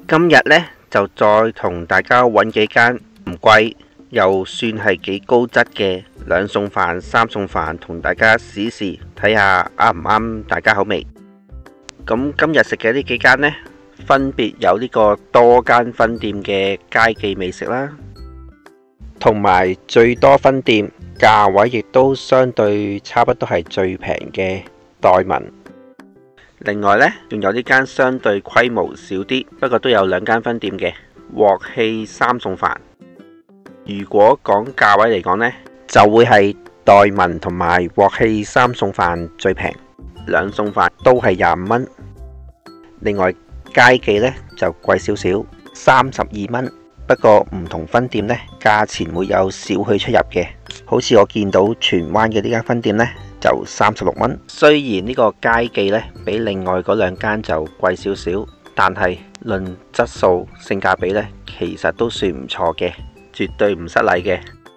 今日呢，就再同大家揾幾間唔貴又算係幾高質嘅兩餸飯、三餸飯，同大家試試睇下啱唔啱大家口味。咁今日食嘅呢幾間呢，分別有呢個多間分店嘅佳記美食啦，同埋最多分店，價位亦都相對差不多係最平嘅代文。另外呢，仲有呢間相對規模少啲，不過都有兩間分店嘅鑊氣三餸飯。如果講價位嚟講呢，就會係代文同埋鑊氣三餸飯最平，兩餸飯都係25蚊。另外佳記呢就貴少少，32蚊。不過唔同分店呢，價錢會有少許出入嘅。好似我見到荃灣嘅呢間分店呢，就36蚊。雖然呢個佳記呢比另外嗰兩間就貴少少，但係論質素性價比呢，其實都算唔錯嘅，絕對唔失禮嘅。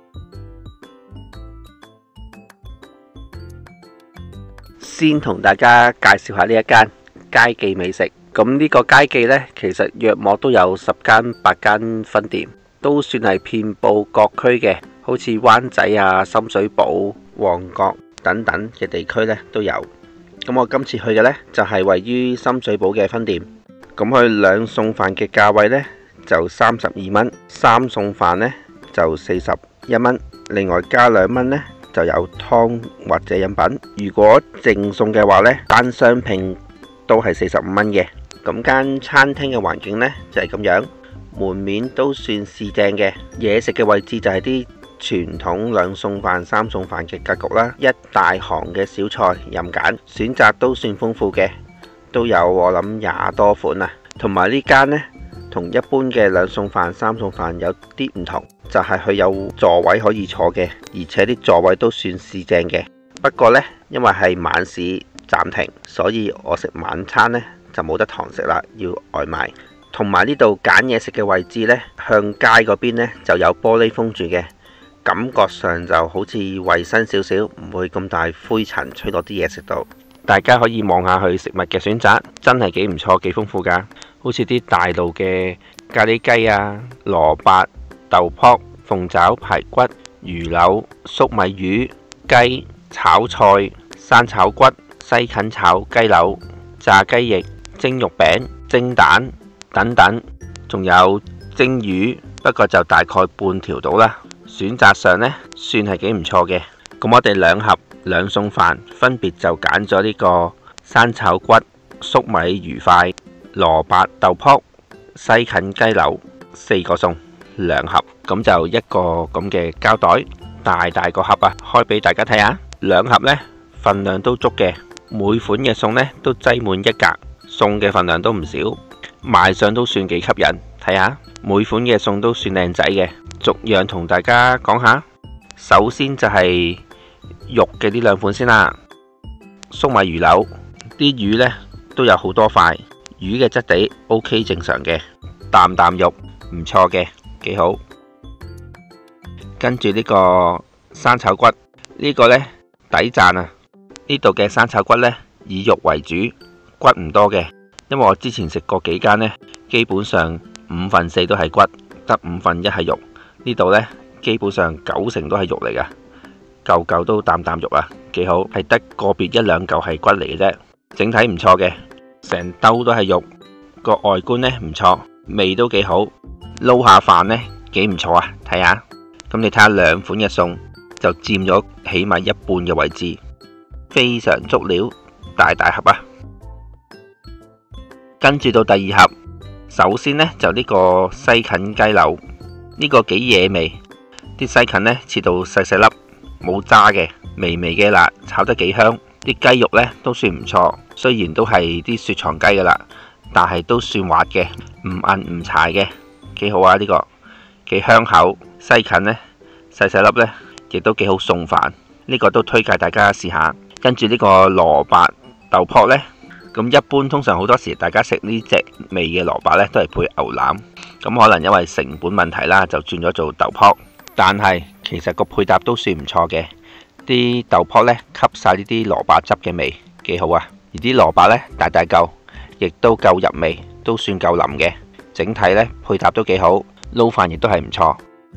先同大家介紹下呢一間佳記美食。咁呢個佳記呢，其實約莫都有10間8間分店，都算係遍佈各區嘅，好似灣仔啊、深水埗、旺角等等嘅地區呢都有。咁我今次去嘅呢，就係位於深水埗嘅分店。咁佢兩餸飯嘅價位呢，就32蚊，三餸飯呢就41蚊，另外加2蚊呢就有湯或者飲品。如果淨餸嘅話呢，單雙拼都係45蚊嘅。咁間餐廳嘅環境呢，就係咁樣，門面都算是正嘅。嘢食嘅位置就係啲傳統兩餸飯、三餸飯嘅格局啦，一大行嘅小菜任揀，選擇都算豐富嘅，都有我諗20多款啊。同埋呢間呢，同一般嘅兩餸飯、三餸飯有啲唔同，就係佢有座位可以坐嘅，而且啲座位都算是正嘅。不過呢，因為係晚市暫停，所以我食晚餐呢就冇得堂食啦，要外賣。同埋呢度揀嘢食嘅位置呢，向街嗰邊呢就有玻璃封住嘅，感覺上就好似衛生少少，唔會咁大灰塵吹落啲嘢食度。大家可以望下佢食物嘅選擇，真係幾唔錯，幾豐富㗎。好似啲大路嘅咖喱雞啊、蘿蔔、豆卜、鳳爪、排骨、魚柳、粟米魚、雞、炒菜、生炒骨、西芹炒雞柳、炸雞翼、蒸肉餅、蒸蛋等等，仲有蒸魚，不過就大概半條到啦。選擇上呢，算係幾唔錯嘅。咁我哋兩盒兩餸飯分別就揀咗呢個生炒骨、粟米魚塊、蘿蔔豆卜、西芹雞柳4個餸兩盒，咁就一個咁嘅膠袋，大個盒啊，開俾大家睇下。兩盒呢，份量都足嘅，每款嘅餸呢都擠滿一格，餸嘅份量都唔少，賣相都算幾吸引。睇下每款嘅餸都算靚仔嘅，逐樣同大家講下。首先就係肉嘅呢兩款先啦。粟米魚柳啲魚呢都有好多塊，魚嘅質地 OK 正常嘅，啖肉唔錯嘅，幾好。跟住呢個生炒骨，呢個呢抵讚啊！呢度嘅生炒骨呢以肉為主，骨唔多嘅，因為我之前食過幾間呢，基本上5/4都係骨，得1/5係肉。呢度呢基本上90%都係肉嚟噶，嚿嚿都啖肉啊，幾好。係得個別1、2嚿係骨嚟嘅啫，整體唔錯嘅，成兜都係肉，個外觀呢唔錯，味都幾好，撈下飯呢幾唔錯啊。睇下，咁你睇下兩款嘅餸就佔咗起碼一半嘅位置，非常足料，大盒啊。跟住到第二盒，首先呢就呢個西芹雞柳，呢個幾惹味，啲西芹呢切到細粒，冇渣嘅，微嘅辣，炒得幾香。啲雞肉呢都算唔錯，雖然都係啲雪藏雞噶啦，但係都算滑嘅，唔韌唔柴嘅，幾好啊。呢個幾香口，西芹呢細粒呢亦都幾好送飯，呢個都推介大家試下。跟住呢個蘿蔔豆卜呢，咁一般通常好多時大家食呢隻味嘅蘿蔔呢都係配牛腩，咁可能因為成本問題啦，就轉咗做豆卜，但係其實個配搭都算唔錯嘅。啲豆卜呢吸晒呢啲蘿蔔汁嘅味，幾好啊。而啲蘿蔔呢大嚿，亦都夠入味，都算夠腍嘅， 整體呢配搭都幾好，撈飯亦都係唔錯。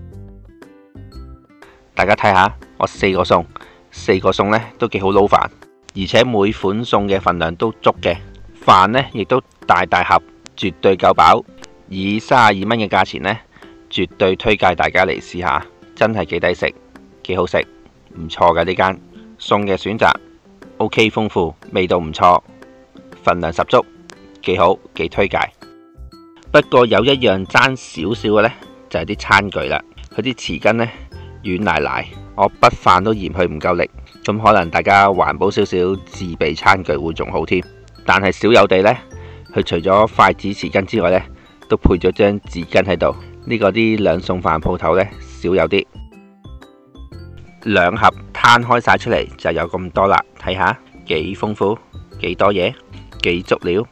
大家睇下，我4個餸呢都幾好撈飯，而且每款餸嘅份量都足嘅，飯呢亦都大盒，絕對夠飽。以32蚊嘅價錢呢，絕對推介大家嚟試下，真係幾抵食，幾好食，唔錯嘅呢間。餸嘅選擇 OK 豐富，味道唔錯，份量十足，幾好，幾推介。不過有一樣爭少少嘅呢，就係啲餐具啦，佢啲匙羹呢軟賴，我不飯都嫌佢唔夠力，咁可能大家環保少少，自備餐具會仲好添。但係少有地呢，佢除咗筷子匙羹之外呢，都配咗張紙巾喺度。呢個啲兩餸飯鋪頭呢，少有啲。兩盒攤開晒出嚟就有咁多啦，睇下幾豐富，幾多嘢，幾足料。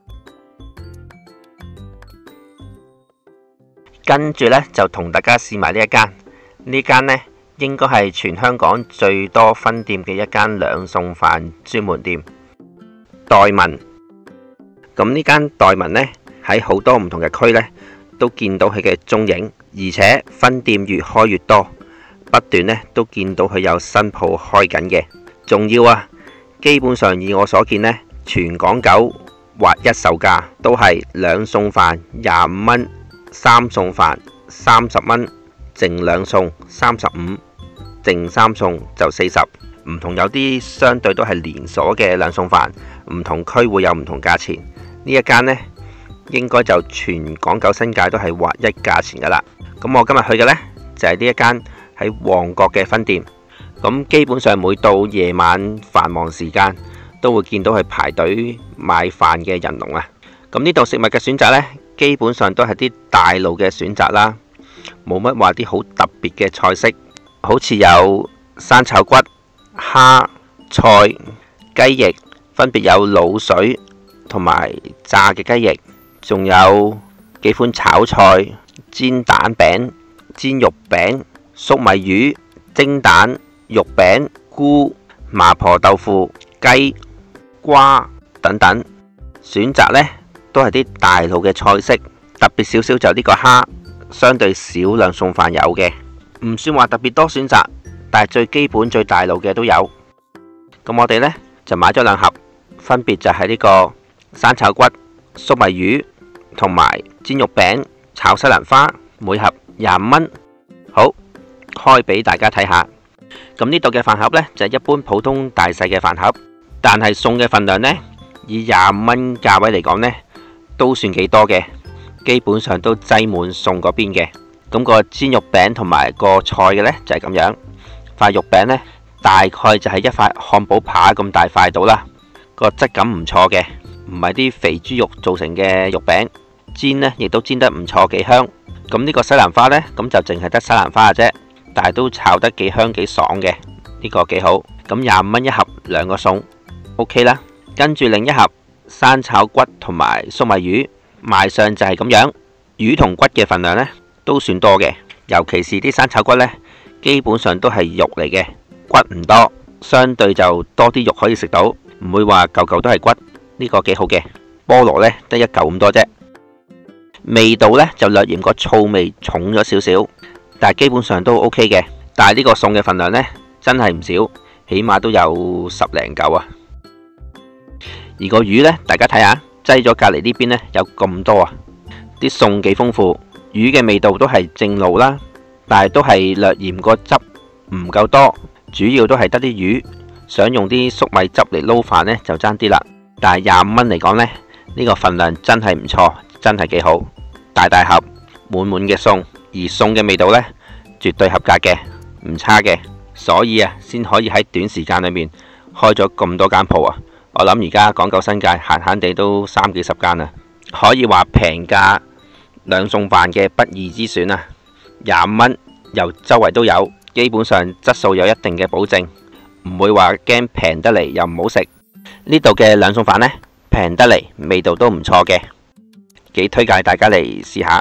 跟住呢，就同大家試埋呢一間，呢間呢應該係全香港最多分店嘅一間兩餸飯專門店，代文。咁呢間代文呢，喺好多唔同嘅區呢都見到佢嘅蹤影，而且分店越開越多，不斷呢都見到佢有新鋪開緊嘅。仲要啊，基本上以我所見呢，全港九劃一售價都係兩餸飯25蚊，三餸飯30蚊，剩兩餸35，剩三餸就40。唔同，有啲相對都係連鎖嘅兩餸飯，唔同區會有唔同價錢。呢一間呢，應該就全港九新界都係劃一價錢噶啦。咁我今日去嘅呢，就係呢一間喺旺角嘅分店。咁基本上每到夜晚繁忙時間，都會見到佢排隊買飯嘅人龍啊。咁呢度食物嘅選擇呢，基本上都係啲大路嘅選擇啦，冇乜話啲好特別嘅菜式，好似有生炒骨、蝦、菜、雞翼，分別有滷水同埋炸嘅雞翼，仲有幾款炒菜、煎蛋餅、煎肉餅、粟米魚、蒸蛋、肉餅、菇、麻婆豆腐、雞、瓜等等。選擇呢都係啲大路嘅菜式，特別少少就呢個蝦，相對少兩餸飯有嘅，唔算話特別多選擇，但係最基本最大路嘅都有。咁我哋呢就買咗2盒，分別就係呢個生炒骨、粟米魚同埋煎肉餅、炒西蘭花，每盒25蚊。好，開俾大家睇下。咁呢度嘅飯盒呢，就係一般普通大細嘅飯盒，但係餸嘅份量呢，以25蚊價位嚟講呢，都算幾多嘅，基本上都擠滿餸嗰邊嘅。咁個煎肉餅同埋個菜嘅呢，就係咁樣，塊肉餅呢，大概就係一塊漢堡扒咁大塊到啦，個質感唔錯嘅，唔係啲肥豬肉做成嘅肉餅，煎呢亦都煎得唔錯，幾香。咁呢個西蘭花呢，咁就淨係得西蘭花嘅啫，但係都炒得幾香幾爽嘅，呢個幾好。咁25蚊一盒，2個餸 OK 啦。跟住另一盒生炒骨同埋粟米魚，賣相就係咁樣，魚同骨嘅份量呢都算多嘅，尤其是啲生炒骨呢，基本上都係肉嚟嘅，骨唔多，相對就多啲肉可以食到，唔會話嚿嚿都係骨，呢個幾好嘅。菠蘿呢得1嚿咁多啫，味道呢就略嫌個醋味重咗少少，但係基本上都 OK 嘅。但係呢個餸嘅份量呢，真係唔少，起碼都有10零嚿啊。而個魚呢，大家睇下，擠咗隔籬呢邊呢，有咁多啊，啲餸幾豐富，魚嘅味道都係正路啦，但係都係略嫌個汁唔夠多，主要都係得啲魚，想用啲粟米汁嚟撈飯呢，就爭啲啦。但係25蚊嚟講呢，呢個份量真係唔錯，真係幾好，大盒滿滿嘅餸，而餸嘅味道呢，絕對合格嘅，唔差嘅，所以啊，先可以喺短時間裏面開咗咁多間鋪啊。我諗而家港九新界閒閒地都30幾40間啦，可以話平價兩餸飯嘅不二之選啊！25蚊又周圍都有，基本上質素有一定嘅保證，唔會話驚平得嚟又唔好食。呢度嘅兩餸飯呢，平得嚟，味道都唔錯嘅，幾推介大家嚟試下。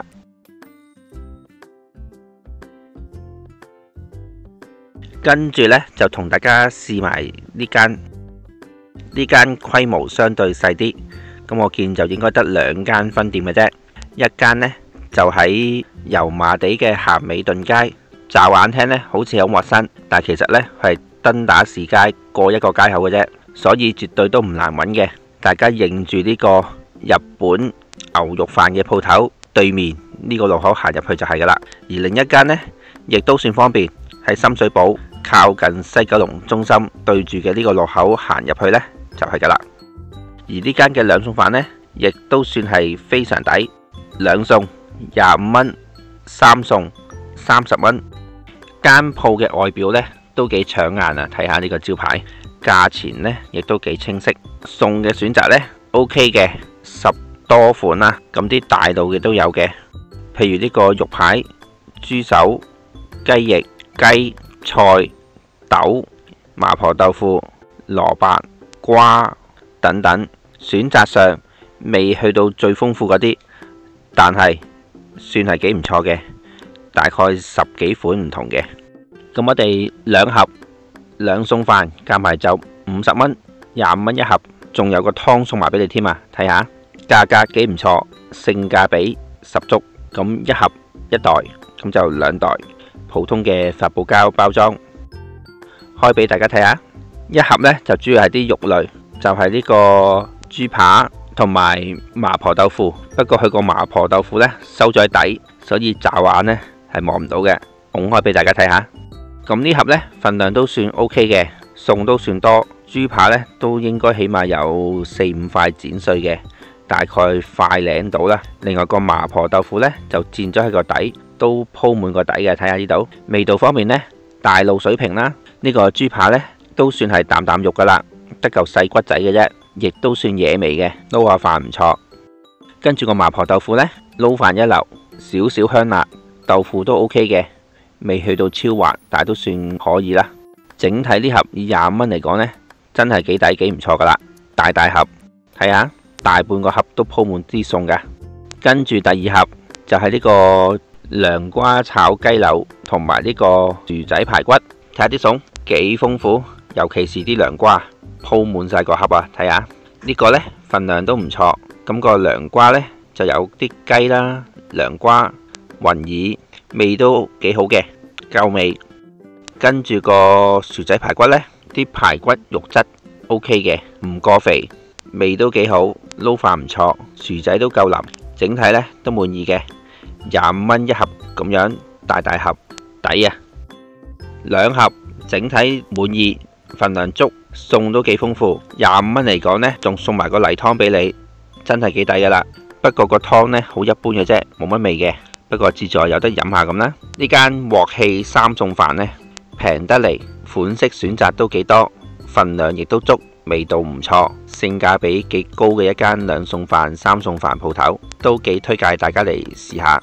跟住呢，就同大家試埋呢間規模相對細啲，咁我見就應該得2間分店嘅啫。 一間呢就喺油麻地嘅咸美頓街。乍眼聽呢好似好陌生，但其實呢係登打士街過一個街口嘅啫，所以絕對都唔難揾嘅。大家認住呢個日本牛肉飯嘅鋪頭對面呢個路口行入去就係噶啦。而另一間呢亦都算方便，喺深水埗靠近西九龍中心對住嘅呢個路口行入去呢就係噶啦。而呢間嘅兩餸飯呢亦都算係非常抵，兩餸25蚊，三餸30蚊。間鋪嘅外表呢都幾搶眼啊！睇下呢個招牌，價錢呢亦都幾清晰。餸嘅選擇呢 OK 嘅，10多款啦。咁啲大路嘅都有嘅，譬如呢個肉排、豬手、雞翼、雞、菜、豆、麻婆豆腐、蘿蔔、瓜等等。選擇上未去到最豐富嗰啲，但係算係幾唔錯嘅。大概10幾款唔同嘅，咁我哋兩盒兩餸飯加埋就50蚊，25蚊一盒，仲有個湯送埋俾你添啊！睇下價格幾唔錯，性價比十足。咁一盒一袋，咁就2袋，普通嘅發泡膠包裝，開俾大家睇下。一盒呢就主要係啲肉類，就係呢個豬扒同埋麻婆豆腐。不過佢個麻婆豆腐呢收咗喺底，所以乍眼呢係望唔到嘅，拱開俾大家睇下。咁呢盒呢份量都算 OK 嘅，餸都算多。豬扒呢都應該起碼有4-5塊剪碎嘅，大概塊零到啦。另外個麻婆豆腐呢就墊咗喺個底，都鋪滿個底嘅。睇下呢度味道方面呢，大路水平啦。呢個豬扒呢都算係啖啖肉噶啦，得嚿細骨仔嘅啫，亦都算惹味嘅，撈下飯唔錯。跟住個麻婆豆腐呢，撈飯一流，少少香辣。豆腐都 OK 嘅，未去到超滑，但係都算可以啦。整體呢盒以25蚊嚟講呢，真係幾抵幾唔錯噶啦。大盒，睇下大半個盒都鋪滿啲餸噶。跟住第二盒就係呢個涼瓜炒雞柳同埋呢個薯仔排骨。睇下啲餸幾豐富，尤其是啲涼瓜鋪滿晒個盒啊！睇下呢個呢份量都唔錯。咁個涼瓜呢就有啲雞啦，涼瓜。雲耳味都幾好嘅，夠味。跟住個薯仔排骨呢，啲排骨肉質 OK 嘅，唔過肥，味都幾好，撈飯唔錯，薯仔都夠腍，整體呢都滿意嘅。25蚊一盒咁樣，大盒抵啊！兩盒整體滿意，份量足，餸都幾豐富。25蚊嚟講呢，仲送埋個例湯俾你，真係幾抵噶啦。不過個湯呢好一般嘅啫，冇乜味嘅。不過自在有得飲下咁啦。呢間鑊氣三餸飯呢，平得嚟，款式選擇都幾多，份量亦都足，味道唔錯，性價比幾高嘅一間兩餸飯三餸飯鋪頭，都幾推介大家嚟試下。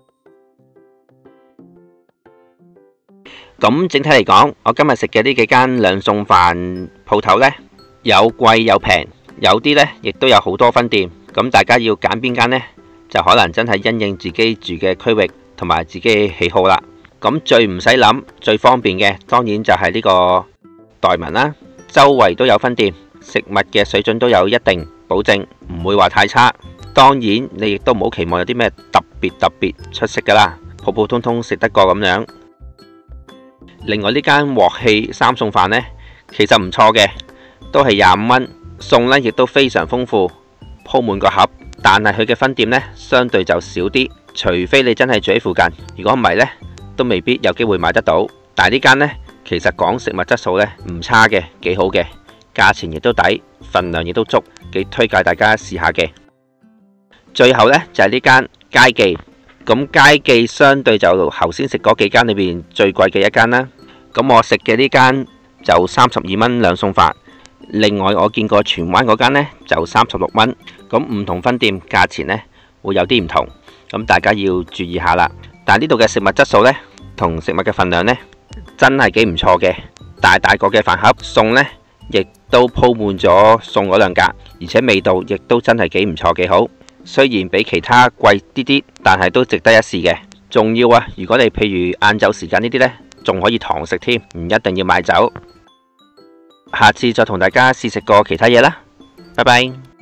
咁整體嚟講，我今日食嘅呢幾間兩餸飯鋪頭呢，有貴有平，有啲呢亦都有好多分店。咁大家要揀邊間呢？就可能真係因應自己住嘅區域同埋自己喜好啦。咁最唔使諗、最方便嘅，當然就係呢個代文啦。周圍都有分店，食物嘅水準都有一定保證，唔會話太差。當然你亦都唔好期望有啲咩特別出色噶啦，普通通食得過咁樣。另外呢間鑊氣三餸飯呢，其實唔錯嘅，都係25蚊，餸呢亦都非常豐富，鋪滿個盒。但係佢嘅分店呢，相對就少啲，除非你真係住喺附近，如果唔係呢，都未必有機會買得到。但係呢間呢，其實講食物質素呢，唔差嘅，幾好嘅，價錢亦都抵，份量亦都足，幾推介大家試下嘅。最後呢，就係呢間佳記，咁佳記相對就頭先食嗰幾間裏邊最貴嘅一間啦。咁我食嘅呢間就32蚊兩餸飯。另外我見過荃灣嗰間呢就36蚊，咁唔同分店價錢呢會有啲唔同，咁大家要注意下啦。但係呢度嘅食物質素呢，同食物嘅份量呢，真係幾唔錯嘅，大個嘅飯盒，餸呢亦都鋪滿咗餸嗰兩格，而且味道亦都真係幾唔錯幾好。雖然比其他貴啲啲，但係都值得一試嘅。仲要啊，如果你譬如晏晝時間呢啲呢，仲可以堂食添，唔一定要買走。下次再同大家試食過其他嘢啦，拜拜。